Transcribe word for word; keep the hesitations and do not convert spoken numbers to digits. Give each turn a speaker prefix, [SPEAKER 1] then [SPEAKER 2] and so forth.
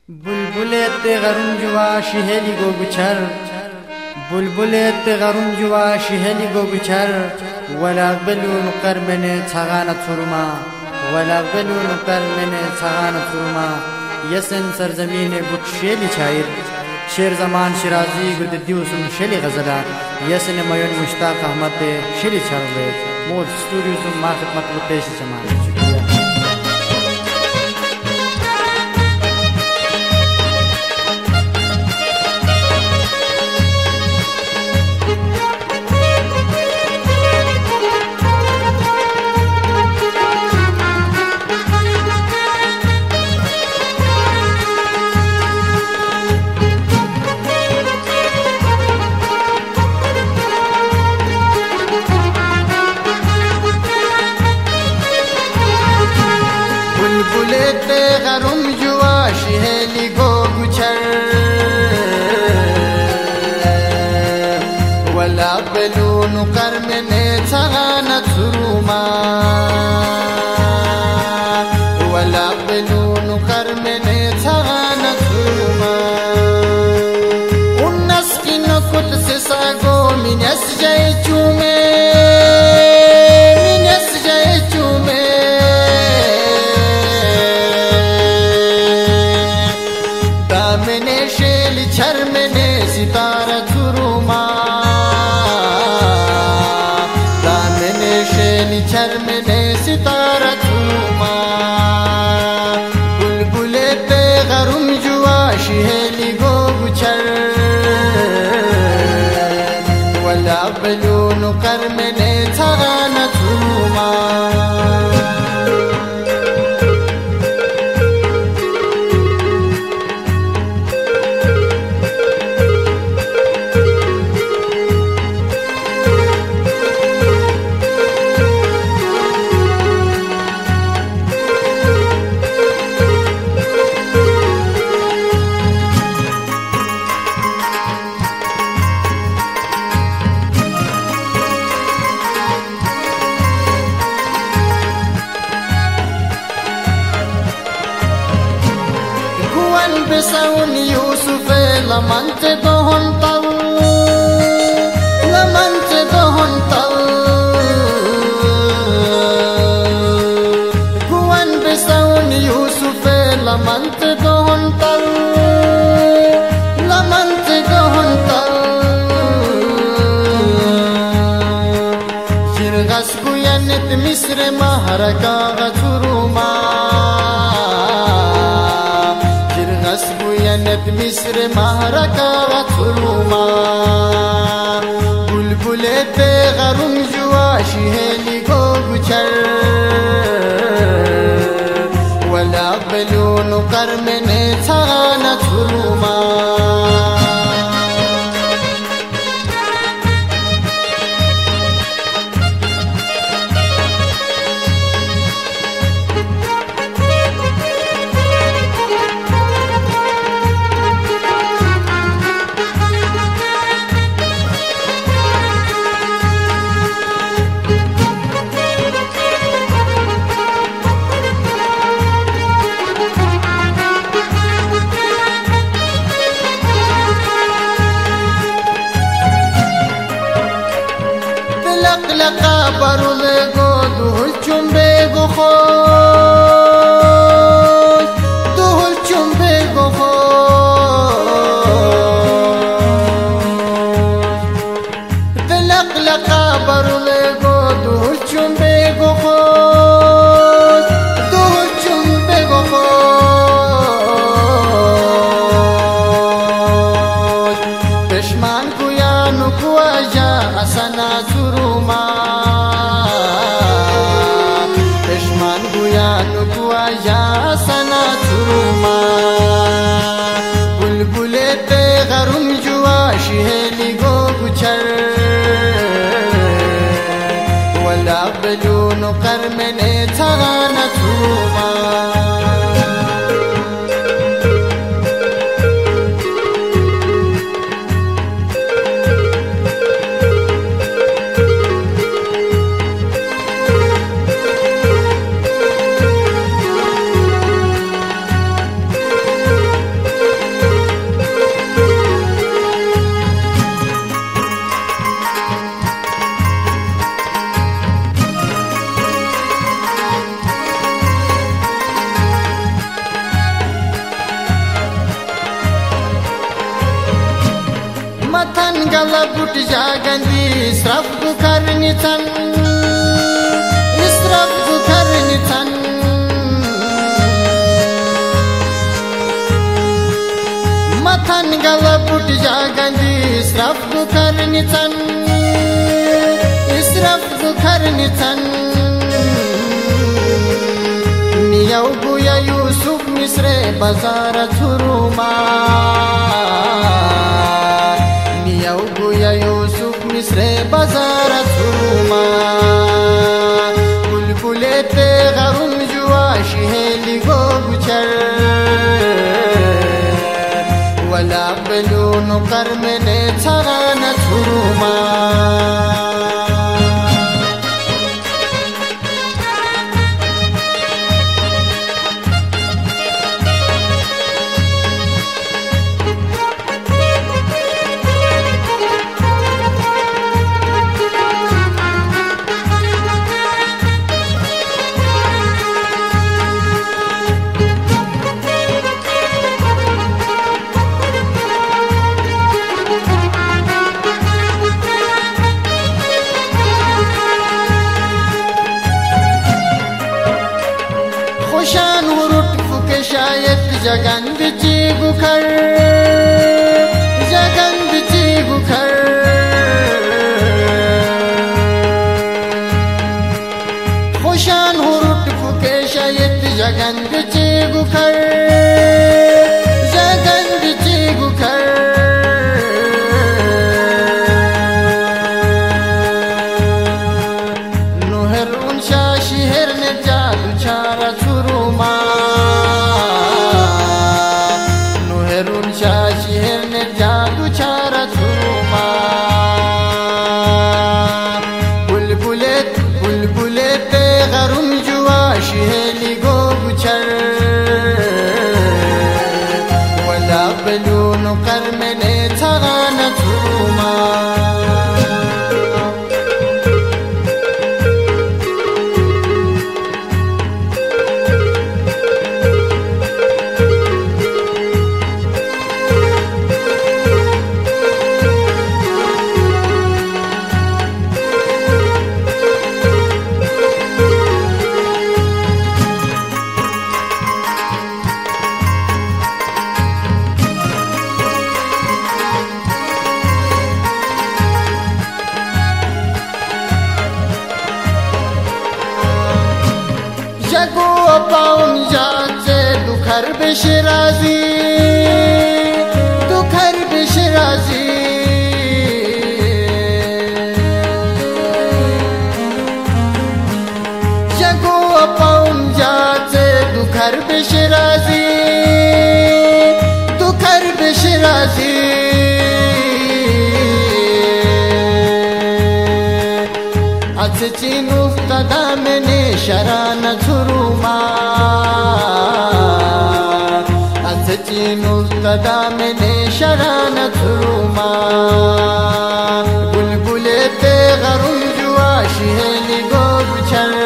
[SPEAKER 1] बुलबुले ते गरुम जुवा शिहेली गो गुछर बुलबुले ते गरुम जुवा शिहेली गो गुछर वला बलू नुकर मैंने छगाना छुरमा वला बलू नुकर मैंने छगाना छुरमा यसन सरजमीन बुकशेली शायर शेर जमान शिराजी गुद्दियुसुम शेली गजला यसन मयन मुश्ताक अहमद शेली छरवे मोद स्टूडियो सुम मा खिदमत उद्देश्य जमान बुलबुले ते गरुम जुवा शिहेली गो गुछर वला बेलून कर मैंने छगाना छुरुमा वला बेलून कर मैंने छगाना छुरुमा उन्नस की नकुत से सागो मिनस जय चूमे मिनस जय चूमे छर मैंने सितारा छुरुमा दामने शेली छर मैंने सितारा छुरुमा बुलबुले ते गरुम जुआ शिहेली गो गुछर वला बलून कर मैंने छगाना छुरुमा بسون يوسف لمنت دهن طل لمنت دهن طل كوان بسون يوسف لمنت دهن طل لمنت دهن طل شرغس كوينت مصر مهركا غتروما نت مصر مهركا غتروما बुलबुले ते गरुम जुआ शिहेली गो गुछर वला बेलून कर मैंने छगाना छुरुमा لقا برول گو دوهل چنبه گو خوش دوهل چنبه گو خوش دلق لقا برول گو دوهل چنبه گو خوش دوهل چنبه گو خوش پشمان کویا نکوا جا اسنا छुरुमा पेशमान गुया नुकुआ या सना छुरुमा बुलबुले ते गरुम जुआ शिहेली गो गुछर वला बेलून कर मैंने छगाना छुरुमा gala but jagandi israf bukarni tan israf bukarni tan matan gala but jagandi israf bukarni tan israf bukarni tan niyau buya Yusuf misre bazar thuruma niyau buya Yusuf misre bazar thuruma bulbule te garum jua shiheli go guchar wala balun qarmene thagana thuruma Shan hurut fuke shayet jagand chi gukhar jagand chi gukhar Khoshan hurut fuke shayet jagand chi gukhar jagand chi gukhar Noher unsha shihar ne jadu chara Nuherun shashir ne jadu chara thuruma bulbulet bulbulet garum jua shiheli go guchar wala balun qarmene thagana thuruma Jago paun jaate dukhar beshrazi dukhar beshrazi Jago paun jaate dukhar beshrazi dukhar beshrazi Achchi nuftada mene sharana thuruma Achchi nuftada mene sharana thuruma bulbule te garum jua shiheli go guchar